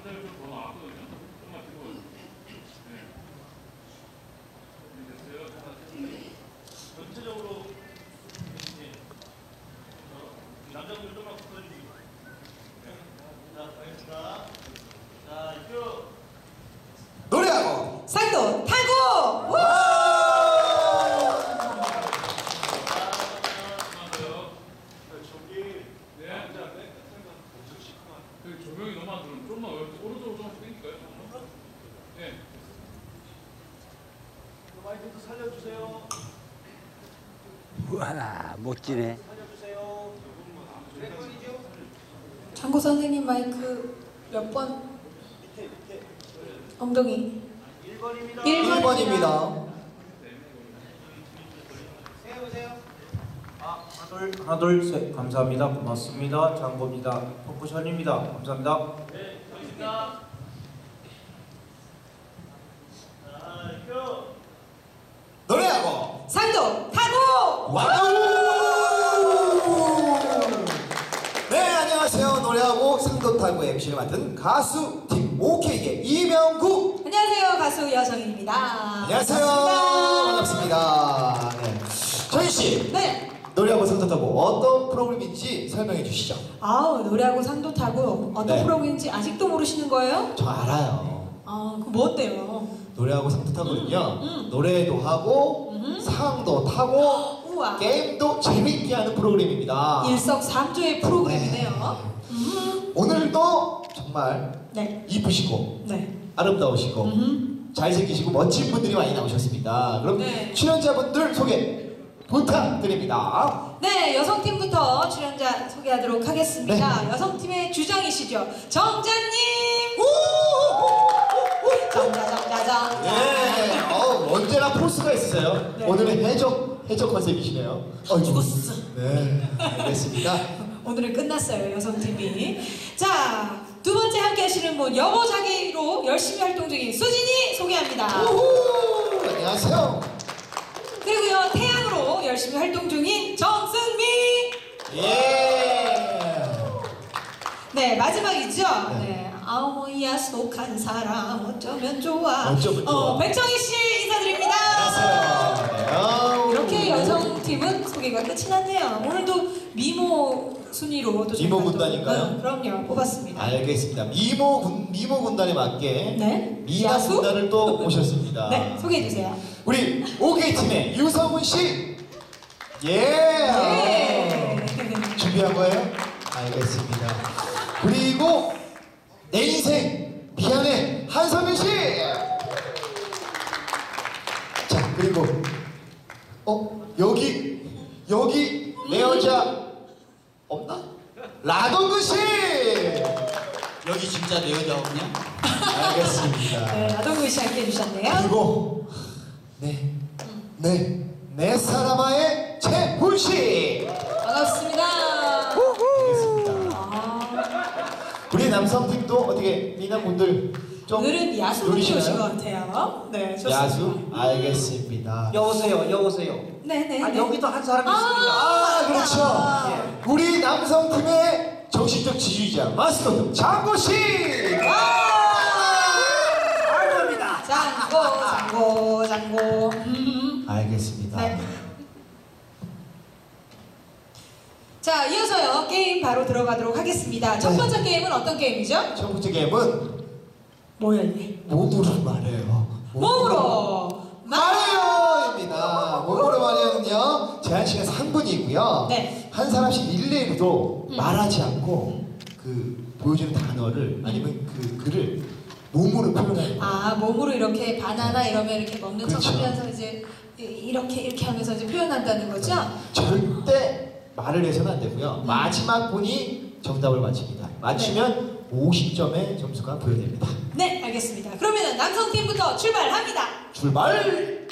전체적으로 남자분들 좀만 붙어주시고. 자, 가겠습니다. 자, 큐. 노래하고 상도 타고! 우! 조명이 너무 안 들어오면 좀만 오른쪽으로 조금씩 당길까요? 네. 마이크도 살려주세요. 우와, 멋지네. 살려주세요. 몇 번이죠? 장고 선생님 마이크 몇 번? 밑에. 엉덩이 1번입니다. 1번입니다. 세워보세요. 하나 둘 셋 감사합니다. 고맙습니다. 장고입니다. 포쿠션입니다. 감사합니다. 네, 가겠습니다. 자, 큐. 노래하고 상도 타고! 와우! 네, 안녕하세요. 노래하고 상도타고 MC를 맡은 가수 팀 OK의 이명구. 안녕하세요, 가수 여정입니다. 안녕하세요. 반갑습니다. 네. 정희씨, 네. 노래하고 상도타고 어떤 프로그램인지 설명해 주시죠. 아우, 노래하고 상도 타고 어떤 네. 프로그램인지 아직도 모르시는 거예요? 저 알아요. 그럼 뭐 어때요? 노래하고 상도타고는요, 노래도 하고 상도 타고 우와. 게임도 재밌게 하는 프로그램입니다. 일석삼조의 프로그램이네요. 오늘도 정말 네. 이쁘시고 네. 아름다우시고 잘생기시고 멋진 분들이 많이 나오셨습니다. 그럼 네. 출연자분들 소개 부탁드립니다. 네, 여성팀부터 출연자 소개하도록 하겠습니다. 네. 여성팀의 주장이시죠. 정자님! 정자. 네, 언제나 포스가 있으세요. 네. 오늘은 해적 컨셉이시네요. 죽었어. 네, 알겠습니다. 오늘은 끝났어요, 여성팀이. 자, 두 번째 함께 하시는 분, 여보자기로 열심히 활동 중인 수진이 소개합니다. 우후, 안녕하세요. 그리고요, 태양으로 열심히 활동 중인 정승미. 예. 네, 마지막이죠? 네. 네. 아오야 속한 사람 어쩌면 좋아. 어쩌면 좋아. 백정희 씨 인사드립니다. 안녕하세요. 이렇게 여성팀은 소개가 끝이 났네요. 오늘도 미모 순위로 또 미모 저희가 또, 군단인가요? 그럼요, 뽑았습니다. 알겠습니다. 미모 군단에 맞게 네. 미나 야수? 군단을 또 모셨습니다. 네, 소개해 주세요. 우리 오케이 팀의 유성훈 씨. 예. 네. 준비한 거예요? 알겠습니다. 그리고 내 인생 미안해 한성민 씨. 자, 그리고 여기 내 여자 없나? 라동근 씨. 여기 진짜 내 여자 없냐? 알겠습니다. 네, 아동군 씨 함께 해주셨네요. 그리고 내 사람아의 최훈 씨. 반갑습니다. 알겠습니다. 아, 우리 남성팀도 어떻게 미남분들 좀 오늘은 야수분이 오신 노리시나요? 것 같아요. 네, 좋습니다. 야수? 알겠습니다. 여보세요. 네네. 아, 여기도 한 사람이 아, 그렇죠. 아, 우리 남성팀의 정신적 지휘자 마스터드 장고 씨. 알고입니다. 장고. 알겠습니다. 네. 자, 이어서요 게임 바로 들어가도록 하겠습니다. 첫 네. 번째 게임은 어떤 게임이죠? 첫 번째 게임은 뭐야 이게? 몸으로 말해요. 몸으로 말해요입니다. 몸으로 말해요는요 제한 시간 3분이고요. 네. 한 사람씩 일례로 말하지 않고 그 보여주는 단어를 아니면 그 글을 몸으로 표현하는 거예요. 아, 몸으로 이렇게 바나나 이러면 이렇게 먹는 그렇죠. 척하면서 이제 이렇게 하면서 이제 표현한다는 거죠? 절대 말을 해서는 안 되고요. 마지막 분이 정답을 맞힙니다. 맞추면 50점의 점수가 부여됩니다. 네, 알겠습니다. 그러면 남성팀부터 출발합니다. 출발!